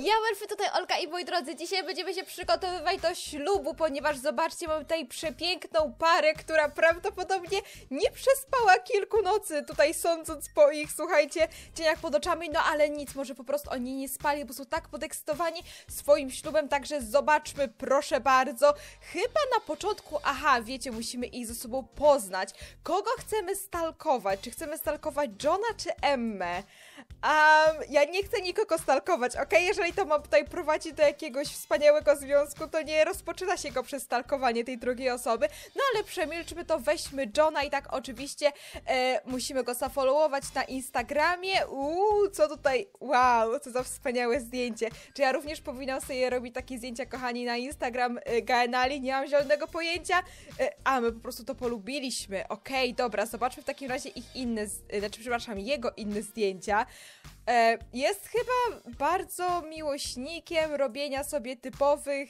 Ja, Elfy, tutaj Olka i moi drodzy, dzisiaj będziemy się przygotowywać do ślubu, ponieważ zobaczcie, mamy tutaj przepiękną parę, która prawdopodobnie nie przespała kilku nocy, tutaj sądząc po ich, słuchajcie, cieniach pod oczami, no ale nic, może po prostu oni nie spali, bo są tak podekscytowani swoim ślubem, także zobaczmy, proszę bardzo. Chyba na początku, aha, wiecie, musimy ich ze sobą poznać. Kogo chcemy stalkować? Czy chcemy stalkować Johna czy Emmę? Ja nie chcę nikogo stalkować, ok? Jeżeli to ma tutaj prowadzić do jakiegoś wspaniałego związku, to nie rozpoczyna się go przez stalkowanie tej drugiej osoby. No ale przemilczmy to, weźmy Johna i tak oczywiście musimy go zafollowować na Instagramie. Co tutaj? Wow, co za wspaniałe zdjęcie. Czy ja również powinnam sobie robić takie zdjęcia, kochani, na Instagram Gaenali? Nie mam zielonego pojęcia. My po prostu to polubiliśmy. Okej, dobra, zobaczmy w takim razie ich inne, przepraszam, jego inne zdjęcia. Jest chyba bardzo miłośnikiem robienia sobie typowych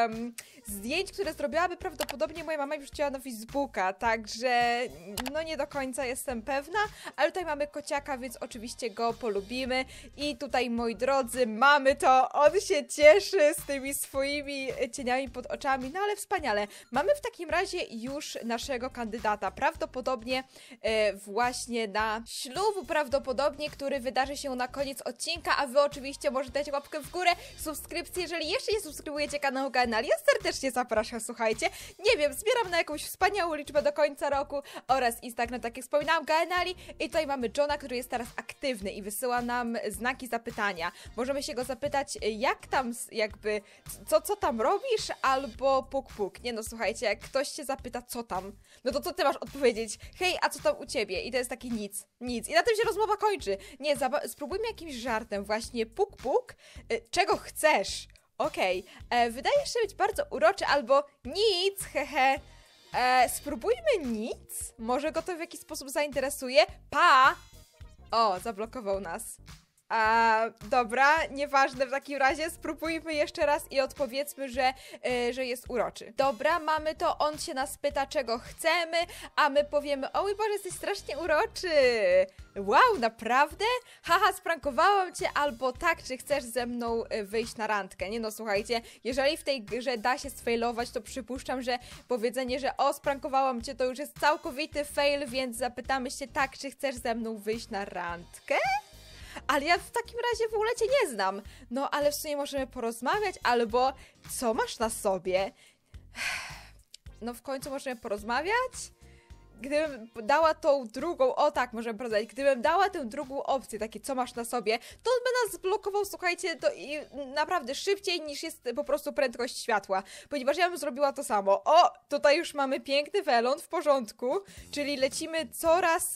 zdjęć, które zrobiłaby prawdopodobnie moja mama i wrzuciła na Facebooka, także no nie do końca jestem pewna, ale tutaj mamy kociaka, więc oczywiście go polubimy i tutaj, moi drodzy, mamy to, on się cieszy z tymi swoimi cieniami pod oczami, no ale wspaniale. Mamy w takim razie już naszego kandydata, prawdopodobnie właśnie na ślub, prawdopodobnie, który wydarzy się na koniec odcinka, a wy oczywiście możecie dać łapkę w górę, subskrypcję, jeżeli jeszcze nie subskrybujecie kanału Gaenali, ja serdecznie zapraszam, słuchajcie, nie wiem, zbieram na jakąś wspaniałą liczbę do końca roku oraz Instagram, tak jak wspominałam, Gaenali i tutaj mamy Johna, który jest teraz aktywny i wysyła nam znaki zapytania. Możemy się go zapytać, jak tam, jakby, co tam robisz, albo puk. Nie no, słuchajcie, jak ktoś cię zapyta, co tam, no to co ty masz odpowiedzieć? Hej, a co tam u ciebie? I to jest taki nic. I na tym się rozmowa kończy. Nie, spróbujmy jakimś żartem, właśnie puk, czego chcesz? Okej, wydaje się być bardzo uroczy, albo nic, hehe. Spróbujmy nic, może go to w jakiś sposób zainteresuje. O, zablokował nas. Dobra, nieważne w takim razie, spróbujmy jeszcze raz i odpowiedzmy, że jest uroczy. Dobra, mamy to, on się nas pyta, czego chcemy, a my powiemy, o mój Boże, jesteś strasznie uroczy. Wow, naprawdę? Haha, sprankowałam cię, albo tak, czy chcesz ze mną wyjść na randkę? Nie no, słuchajcie, jeżeli w tej grze da się sfailować, to przypuszczam, że powiedzenie, że o, sprankowałam cię, to już jest całkowity fail, więc zapytamy się, tak, czy chcesz ze mną wyjść na randkę? Ale ja w takim razie w ogóle cię nie znam. No, ale w sumie możemy porozmawiać, albo co masz na sobie? No, w końcu możemy porozmawiać? Gdybym dała tą drugą, o tak, możemy porozmawiać, gdybym dała tę drugą opcję, takie co masz na sobie, to on by nas zblokował, słuchajcie, i naprawdę szybciej niż jest po prostu prędkość światła, ponieważ ja bym zrobiła to samo. O, tutaj już mamy piękny welon, w porządku, czyli lecimy coraz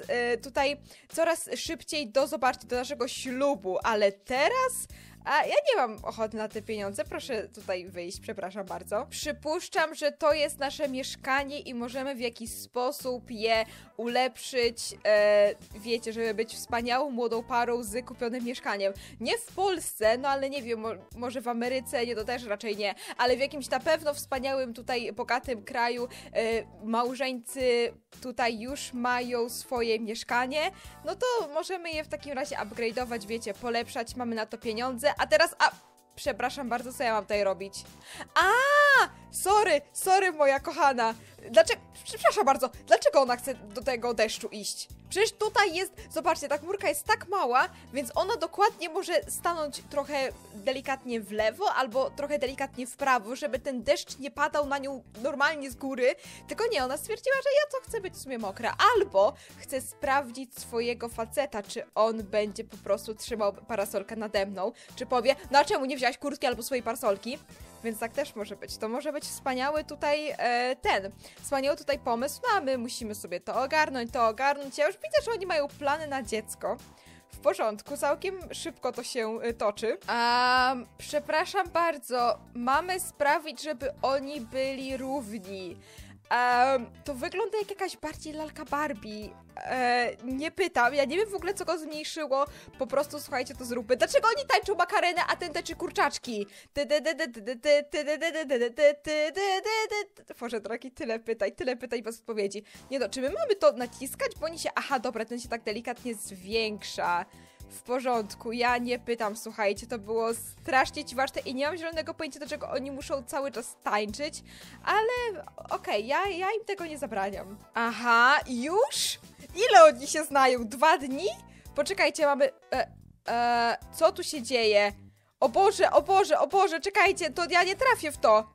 szybciej zobaczcie, do naszego ślubu, ale teraz... ja nie mam ochoty na te pieniądze, proszę tutaj wyjść, przepraszam bardzo. Przypuszczam, że to jest nasze mieszkanie i możemy w jakiś sposób je ulepszyć, wiecie, żeby być wspaniałą młodą parą z kupionym mieszkaniem. Nie w Polsce, no ale nie wiem, może w Ameryce, nie, to też raczej nie, ale w jakimś na pewno wspaniałym tutaj bogatym kraju małżeńcy tutaj już mają swoje mieszkanie, no to możemy je w takim razie upgrade'ować, wiecie, polepszać, mamy na to pieniądze. A teraz, przepraszam bardzo, co ja mam tutaj robić? Sorry, moja kochana. Przepraszam bardzo, dlaczego ona chce do tego deszczu iść? Przecież tutaj jest, zobaczcie, ta chmurka jest tak mała, więc ona dokładnie może stanąć trochę delikatnie w lewo, albo trochę delikatnie w prawo, żeby ten deszcz nie padał na nią normalnie z góry. Tylko nie, ona stwierdziła, że ja to chcę być w sumie mokra. Albo chce sprawdzić swojego faceta, czy on będzie po prostu trzymał parasolkę nade mną, czy powie, no a czemu nie wziąłaś kurtki albo swojej parasolki? Więc tak też może być. To może być wspaniały tutaj wspaniały tutaj pomysł, no a my musimy sobie to ogarnąć. Ja już widzę, że oni mają plany na dziecko. W porządku, całkiem szybko to się toczy. Przepraszam bardzo, mamy sprawić, żeby oni byli równi. To wygląda jak jakaś bardziej lalka Barbie. Nie pytam, ja nie wiem w ogóle, co go zmniejszyło. Po prostu, słuchajcie, to zróbmy. Dlaczego oni tańczą makarenę, a ten tańczy kurczaczki? Boże drogi, tyle pytań bez odpowiedzi. Nie no, czy my mamy to naciskać? Bo oni się... Aha, dobra, ten się tak delikatnie zwiększa. W porządku, ja nie pytam, słuchajcie, to było strasznie dziwaczne i nie mam zielonego pojęcia, dlaczego oni muszą cały czas tańczyć, ale okej, ja im tego nie zabraniam. Aha, już? Ile oni się znają? 2 dni? Poczekajcie, mamy... co tu się dzieje? O Boże, o Boże, o Boże, czekajcie, to ja nie trafię w to.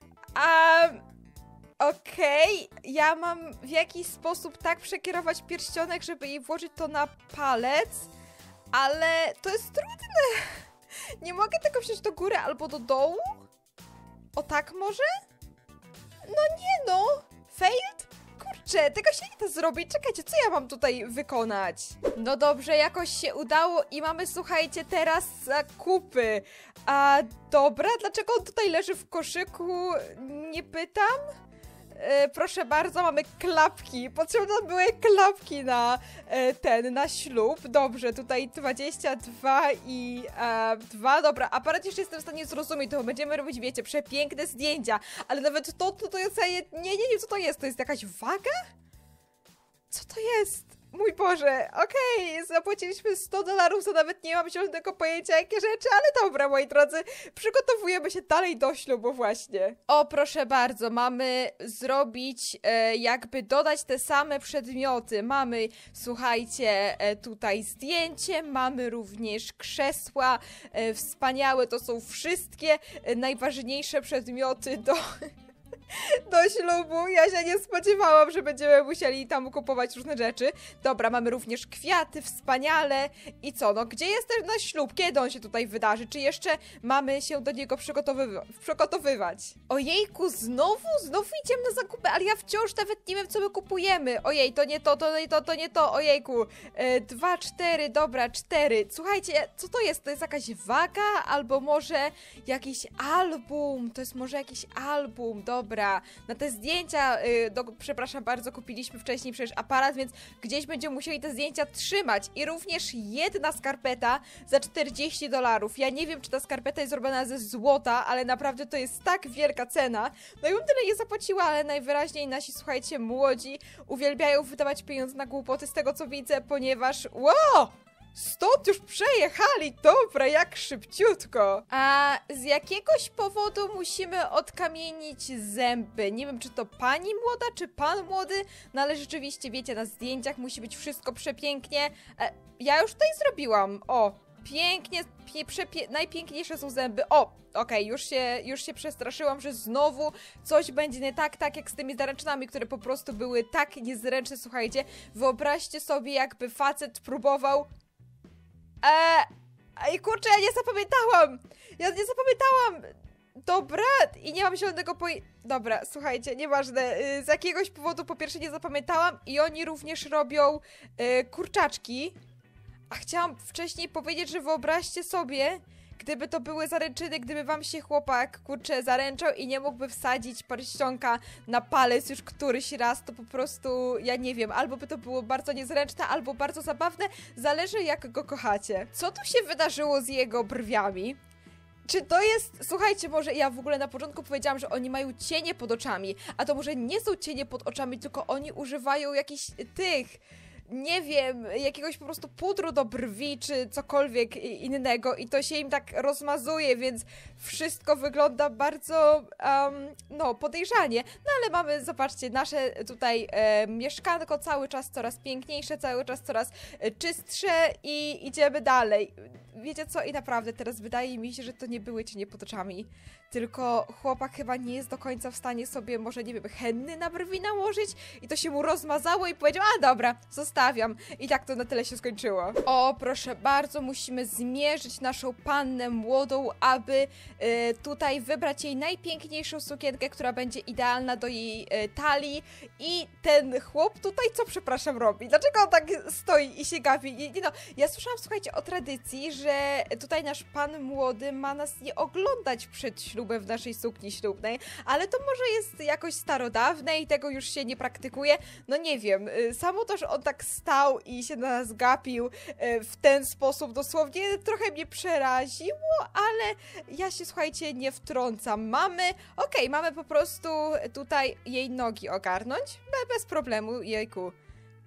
Okej, ja mam w jakiś sposób tak przekierować pierścionek, żeby jej włożyć to na palec, ale to jest trudne. Nie mogę tego wziąć do góry albo do dołu? O tak może? No nie no, failed? Kurczę, tego się nie da zrobić. Czekajcie, co ja mam tutaj wykonać? No dobrze, jakoś się udało i mamy, słuchajcie, teraz zakupy. Dobra, dlaczego on tutaj leży w koszyku? Nie pytam. Proszę bardzo, mamy klapki. Potrzebne były klapki na na ślub. Dobrze, tutaj 22 i 2. Dobra, aparat jeszcze jestem w stanie zrozumieć, to będziemy robić, wiecie, przepiękne zdjęcia. Ale nawet to jest... Nie, co to jest? To jest jakaś waga? Co to jest? Mój Boże, okej, zapłaciliśmy $100, to nawet nie mam zielonego pojęcia jakie rzeczy, ale dobra, moi drodzy, przygotowujemy się dalej do ślubu właśnie. O, proszę bardzo, mamy zrobić, jakby dodać te same przedmioty. Mamy, słuchajcie, tutaj zdjęcie, mamy również krzesła, wspaniałe, to są wszystkie najważniejsze przedmioty do ślubu. Ja się nie spodziewałam, że będziemy musieli tam kupować różne rzeczy. Dobra, mamy również kwiaty, wspaniale. I co, no gdzie jest ten nasz ślub? Kiedy on się tutaj wydarzy? Czy jeszcze mamy się do niego przygotowywać? Ojejku, znowu idziemy na zakupy, ale ja wciąż nawet nie wiem, co my kupujemy. Ojej, to nie to, ojejku. 2, 4, dobra, 4. Słuchajcie, co to jest? To jest jakaś waga? Albo może jakiś album? To jest może jakiś album, dobra. Na te zdjęcia, przepraszam bardzo, kupiliśmy wcześniej przecież aparat, więc gdzieś będziemy musieli te zdjęcia trzymać. I również jedna skarpeta za $40. Ja nie wiem, czy ta skarpeta jest zrobiona ze złota, ale naprawdę to jest tak wielka cena. No i bym tyle nie zapłaciła, ale najwyraźniej nasi, słuchajcie, młodzi uwielbiają wydawać pieniądze na głupoty z tego, co widzę, ponieważ... Wow! Stąd już przejechali, dobra, jak szybciutko. A z jakiegoś powodu musimy odkamienić zęby. Nie wiem, czy to pani młoda, czy pan młody, no ale rzeczywiście, wiecie, na zdjęciach musi być wszystko przepięknie. Ja już tutaj zrobiłam, o, pięknie, najpiękniejsze są zęby, o, okej, już się przestraszyłam, że znowu coś będzie nie tak, tak jak z tymi zaręczynami, które po prostu były tak niezręczne, słuchajcie. Wyobraźcie sobie, jakby facet próbował... Ej, kurczę, ja nie zapamiętałam! Dobra, i nie mam zielonego Dobra, słuchajcie, nieważne. Z jakiegoś powodu po pierwsze nie zapamiętałam i oni również robią kurczaczki. A chciałam wcześniej powiedzieć, że wyobraźcie sobie, gdyby to były zaręczyny, gdyby wam się chłopak, kurczę, zaręczał i nie mógłby wsadzić pierścionka na palec już któryś raz, to po prostu, ja nie wiem, albo by to było bardzo niezręczne, albo bardzo zabawne, zależy jak go kochacie. Co tu się wydarzyło z jego brwiami? Czy to jest... Słuchajcie, może ja w ogóle na początku powiedziałam, że oni mają cienie pod oczami, a to może nie są cienie pod oczami, tylko oni używają jakichś nie wiem, jakiegoś po prostu pudru do brwi, czy cokolwiek innego i to się im tak rozmazuje, więc wszystko wygląda bardzo, no, podejrzanie. No ale mamy, zobaczcie, nasze tutaj mieszkanko cały czas coraz piękniejsze, cały czas coraz czystsze i idziemy dalej. Wiecie co? I naprawdę teraz wydaje mi się, że to nie były cienie pod oczami, tylko chłopak chyba nie jest do końca w stanie sobie, może nie wiem, henny na brwi nałożyć i to się mu rozmazało i powiedział, a dobra, zostawiam. I tak to na tyle się skończyło. O, proszę bardzo, musimy zmierzyć naszą pannę młodą, aby tutaj wybrać jej najpiękniejszą sukienkę, która będzie idealna do jej talii. I ten chłop tutaj co, przepraszam, robi? Dlaczego on tak stoi i się gapi? No, ja słyszałam, słuchajcie, o tradycji, że tutaj nasz pan młody ma nas nie oglądać przed ślubem w naszej sukni ślubnej, ale to może jest jakoś starodawne i tego już się nie praktykuje. No nie wiem, samo to, że on tak stał i się na nas gapił w ten sposób dosłownie trochę mnie przeraziło, ale ja się, słuchajcie, nie wtrącam. Mamy po prostu tutaj jej nogi ogarnąć, bez problemu, jejku.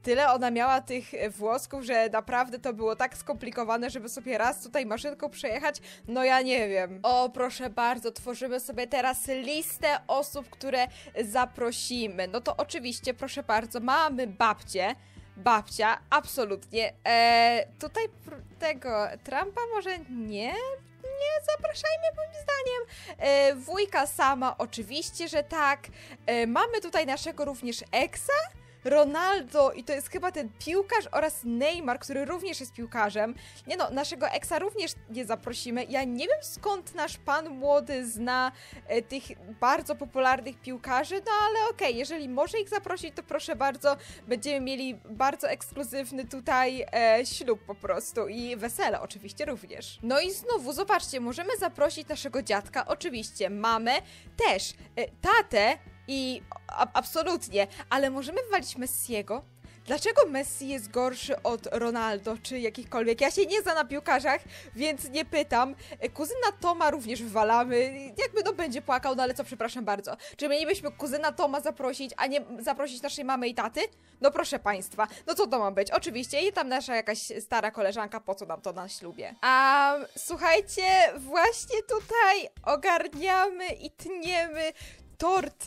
tyle ona miała tych włosków, że naprawdę to było tak skomplikowane, żeby sobie raz tutaj maszynką przejechać, no ja nie wiem. O, proszę bardzo, tworzymy sobie teraz listę osób, które zaprosimy. No to oczywiście, proszę bardzo, mamy babcię. Babcia, absolutnie. Tutaj tego Trumpa może nie zapraszajmy moim zdaniem. Wujka sama, oczywiście, że tak. Mamy tutaj naszego również Exa, Ronaldo i to jest chyba ten piłkarz oraz Neymar, który również jest piłkarzem. Nie no, naszego Exa również nie zaprosimy. Ja nie wiem skąd nasz pan młody zna tych bardzo popularnych piłkarzy, no ale okej, jeżeli może ich zaprosić, to proszę bardzo, będziemy mieli bardzo ekskluzywny tutaj ślub po prostu i wesele oczywiście również. No i znowu, zobaczcie, możemy zaprosić naszego dziadka, oczywiście, mamę, też, tatę, i absolutnie, ale możemy wywalić Messiego? Dlaczego Messi jest gorszy od Ronaldo czy jakichkolwiek? Ja się nie znam na piłkarzach, więc nie pytam. Kuzyna Toma również wywalamy. Jakby no będzie płakał, no ale co, przepraszam bardzo. Czy mielibyśmy kuzyna Toma zaprosić, a nie zaprosić naszej mamy i taty? No proszę państwa, no co to ma być? Oczywiście, i tam nasza jakaś stara koleżanka, po co nam to na ślubie? A słuchajcie, właśnie tutaj ogarniamy i tniemy tort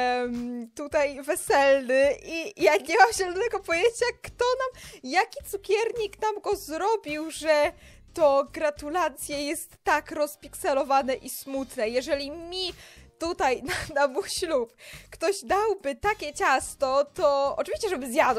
tutaj weselny i ja nie mam zielonego pojęcia, jaki cukiernik nam go zrobił, że to gratulacje jest tak rozpikselowane i smutne. Jeżeli mi tutaj na mój ślub ktoś dałby takie ciasto, to oczywiście,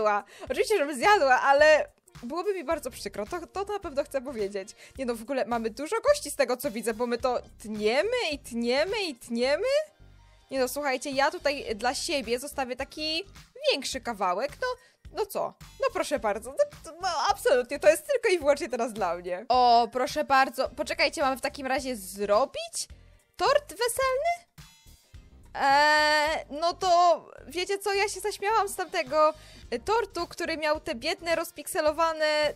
żeby zjadła, ale byłoby mi bardzo przykro, to na pewno chcę powiedzieć. Nie no, w ogóle mamy dużo gości z tego, co widzę, bo my to tniemy i tniemy i tniemy. Nie no, słuchajcie, ja tutaj dla siebie zostawię taki większy kawałek, no co? No proszę bardzo, no absolutnie, to jest tylko i wyłącznie teraz dla mnie. O, proszę bardzo, poczekajcie, mamy w takim razie zrobić tort weselny? No to wiecie co, ja się zaśmiałam z tamtego tortu, który miał te biedne, rozpikselowane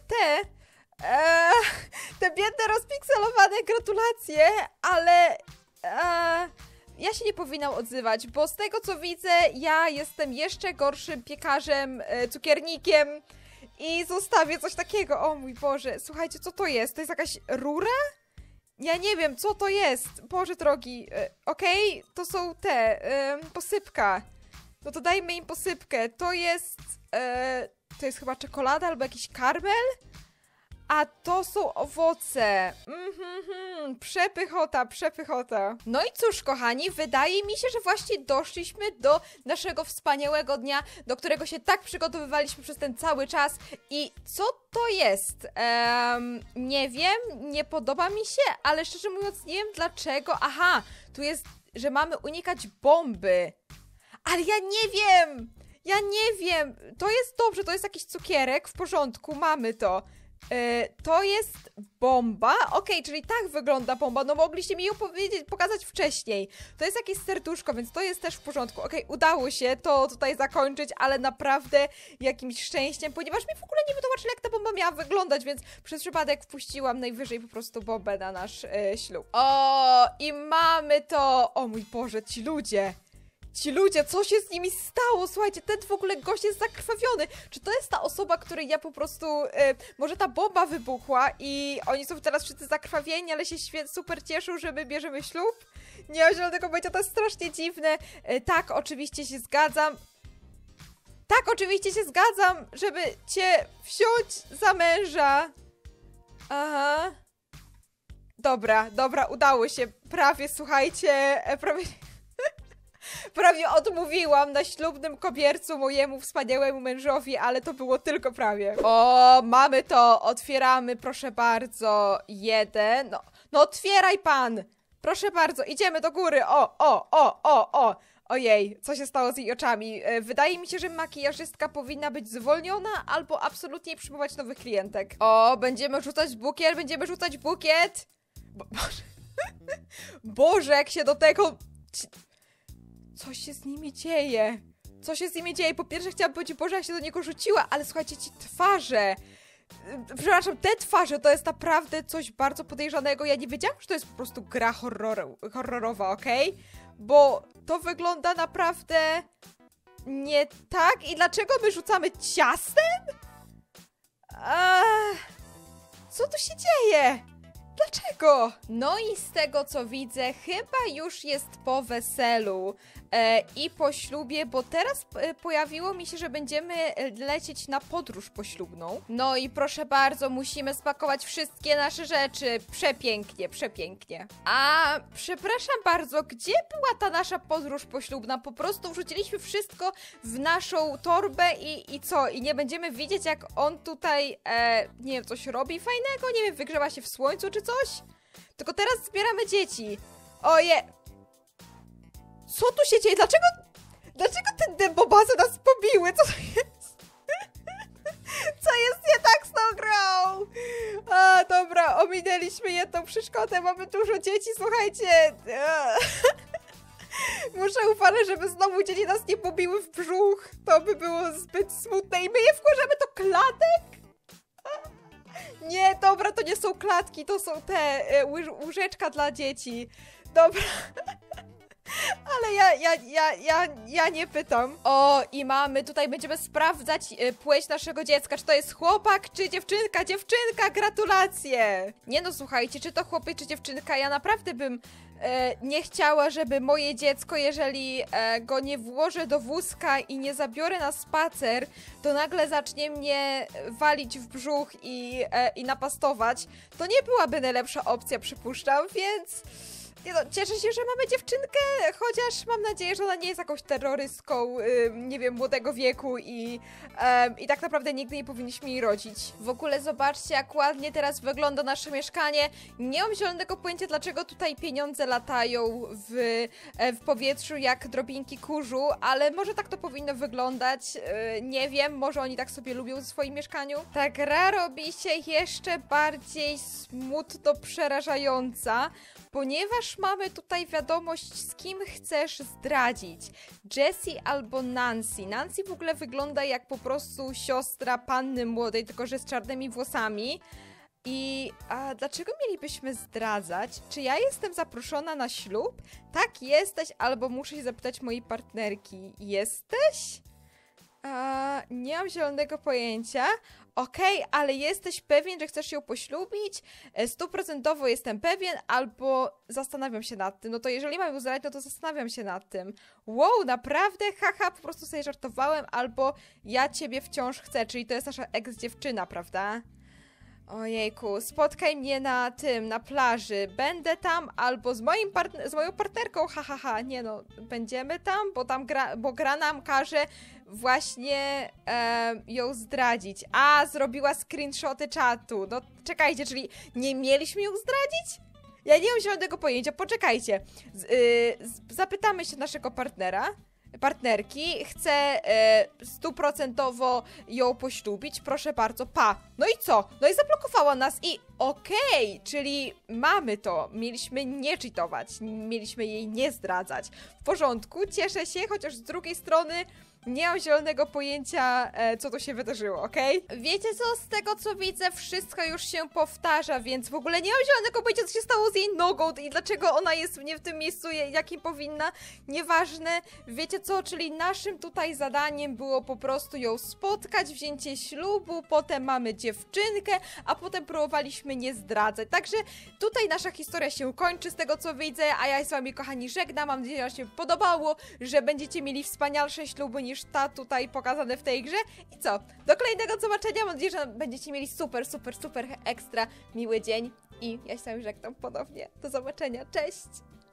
te biedne, rozpikselowane gratulacje, ale ja się nie powinnam odzywać, bo z tego co widzę, ja jestem jeszcze gorszym piekarzem, cukiernikiem i zostawię coś takiego. O mój Boże, słuchajcie, co to jest? To jest jakaś rura? Ja nie wiem, co to jest. Boże drogi, okej, to są posypka. No to dajmy im posypkę. To jest chyba czekolada albo jakiś karmel? A to są owoce. Przepychota, przepychota. No i cóż, kochani, wydaje mi się, że właśnie doszliśmy do naszego wspaniałego dnia, do którego się tak przygotowywaliśmy przez ten cały czas. I co to jest? Nie wiem, nie podoba mi się, ale szczerze mówiąc nie wiem dlaczego. Aha, tu jest, że mamy unikać bomby. Ale ja nie wiem! Ja nie wiem! To jest dobrze, to jest jakiś cukierek, w porządku, mamy to. To jest bomba? Okej, czyli tak wygląda bomba, no mogliście mi ją pokazać wcześniej. To jest jakieś serduszko, więc to jest też w porządku. Okej, udało się to tutaj zakończyć, ale naprawdę jakimś szczęściem, ponieważ mi w ogóle nie wytłumaczyli, jak ta bomba miała wyglądać, więc przez przypadek wpuściłam najwyżej po prostu bombę na nasz ślub. O, i mamy to! O mój Boże, ci ludzie! Ci ludzie, co się z nimi stało? Słuchajcie, ten w ogóle gość jest zakrwawiony. Czy to jest ta osoba, której ja po prostu... może ta bomba wybuchła i oni są teraz wszyscy zakrwawieni, ale się super cieszą, że my bierzemy ślub? Nie mam zielonego pojęcia, to jest strasznie dziwne. Tak, oczywiście się zgadzam. Tak, oczywiście się zgadzam, żeby cię wziąć za męża. Aha. Dobra, udało się. Prawie, słuchajcie, prawie odmówiłam na ślubnym kobiercu mojemu wspaniałemu mężowi, ale to było tylko prawie. O, mamy to, otwieramy, proszę bardzo, jeden, no otwieraj pan, proszę bardzo, idziemy do góry, ojej, co się stało z jej oczami? Wydaje mi się, że makijażystka powinna być zwolniona albo absolutnie nie przyjmować nowych klientek. O, będziemy rzucać bukiet. Boże. Boże, jak się do tego... Co się z nimi dzieje? Co się z nimi dzieje? Po pierwsze chciałam powiedzieć, Boże, jak się do niego rzuciła, ale słuchajcie, ci twarze... Przepraszam, te twarze to jest naprawdę coś bardzo podejrzanego. Ja nie wiedziałam, że to jest po prostu gra horrorowa, okej? Bo to wygląda naprawdę nie tak? I dlaczego my rzucamy ciastem? Co tu się dzieje? Dlaczego? No i z tego co widzę, chyba już jest po weselu i po ślubie, bo teraz pojawiło mi się, że będziemy lecieć na podróż poślubną. No i proszę bardzo, musimy spakować wszystkie nasze rzeczy. Przepięknie, przepięknie. A przepraszam bardzo, gdzie była ta nasza podróż poślubna? Po prostu wrzuciliśmy wszystko w naszą torbę i co? I nie będziemy widzieć, jak on tutaj, nie wiem, coś robi fajnego? Nie wiem, wygrzewa się w słońcu czy coś? Tylko teraz zbieramy dzieci. Oje! Co tu się dzieje? Dlaczego te dębobazy nas pobiły? Co to jest? Co jest nie tak z tą grą? Dobra, ominęliśmy jedną przeszkodę. Mamy dużo dzieci, słuchajcie. Muszę uważać, żeby znowu dzieci nas nie pobiły w brzuch. To by było zbyt smutne. I my je wkładamy do klatek? Nie, dobra, to nie są klatki, to są te łóżeczka dla dzieci. Dobra. Ale ja nie pytam. O, i tutaj będziemy sprawdzać płeć naszego dziecka. Czy to jest chłopak, czy dziewczynka? Dziewczynka, gratulacje! Nie no, słuchajcie, czy to chłopiec, czy dziewczynka? Ja naprawdę bym nie chciała, żeby moje dziecko, jeżeli go nie włożę do wózka i nie zabiorę na spacer, to nagle zacznie mnie walić w brzuch i napastować. To nie byłaby najlepsza opcja, przypuszczam, więc... Nie no, cieszę się, że mamy dziewczynkę, chociaż mam nadzieję, że ona nie jest jakąś terrorystką, nie wiem, młodego wieku i tak naprawdę nigdy nie powinniśmy jej rodzić. W ogóle zobaczcie, jak ładnie teraz wygląda nasze mieszkanie. Nie mam zielonego pojęcia, dlaczego tutaj pieniądze latają w powietrzu jak drobinki kurzu, ale może tak to powinno wyglądać. Nie wiem, może oni tak sobie lubią w swoim mieszkaniu. Ta gra robi się jeszcze bardziej smutno przerażająca, ponieważ mamy tutaj wiadomość, z kim chcesz zdradzić. Jessie albo Nancy. Nancy w ogóle wygląda jak po prostu siostra panny młodej, tylko że z czarnymi włosami. A dlaczego mielibyśmy zdradzać? Czy ja jestem zaproszona na ślub? Tak, jesteś, albo muszę się zapytać mojej partnerki. Jesteś? Nie mam zielonego pojęcia. Okej, ale jesteś pewien, że chcesz ją poślubić? 100% jestem pewien, albo zastanawiam się nad tym. No to jeżeli mam ją zdradzić, no to zastanawiam się nad tym. Wow, naprawdę? Haha, po prostu sobie żartowałem, albo ja ciebie wciąż chcę, czyli to jest nasza ex-dziewczyna, prawda? Ojejku, spotkaj mnie na plaży. Będę tam albo z moją partnerką, hahaha. Nie no, będziemy tam, bo gra nam każe właśnie ją zdradzić. Zrobiła screenshoty czatu. No czekajcie, czyli nie mieliśmy ją zdradzić? Ja nie mam zielonego pojęcia, poczekajcie. Zapytamy się naszego partnerki, chcę 100% ją poślubić, proszę bardzo, No i co? No i zablokowała nas i okej, czyli mamy to, mieliśmy nie cheatować, mieliśmy jej nie zdradzać. W porządku, cieszę się, chociaż z drugiej strony nie mam zielonego pojęcia, co tu się wydarzyło, okej? Wiecie co, z tego co widzę, wszystko już się powtarza, więc w ogóle nie mam zielonego pojęcia, co się stało z jej nogą i dlaczego ona jest nie w tym miejscu, jakim powinna. Nieważne, wiecie co, czyli naszym tutaj zadaniem było po prostu ją spotkać, wzięcie ślubu, potem mamy dziewczynkę, a potem próbowaliśmy nie zdradzać. Także tutaj nasza historia się kończy, z tego co widzę, a ja z wami, kochani, żegnam. Mam nadzieję, że się podobało, że będziecie mieli wspanialsze śluby niż ta tutaj pokazane w tej grze. I co? Do kolejnego zobaczenia. Mam nadzieję, że będziecie mieli super ekstra miły dzień. I ja się z wami żegnam ponownie. Do zobaczenia. Cześć!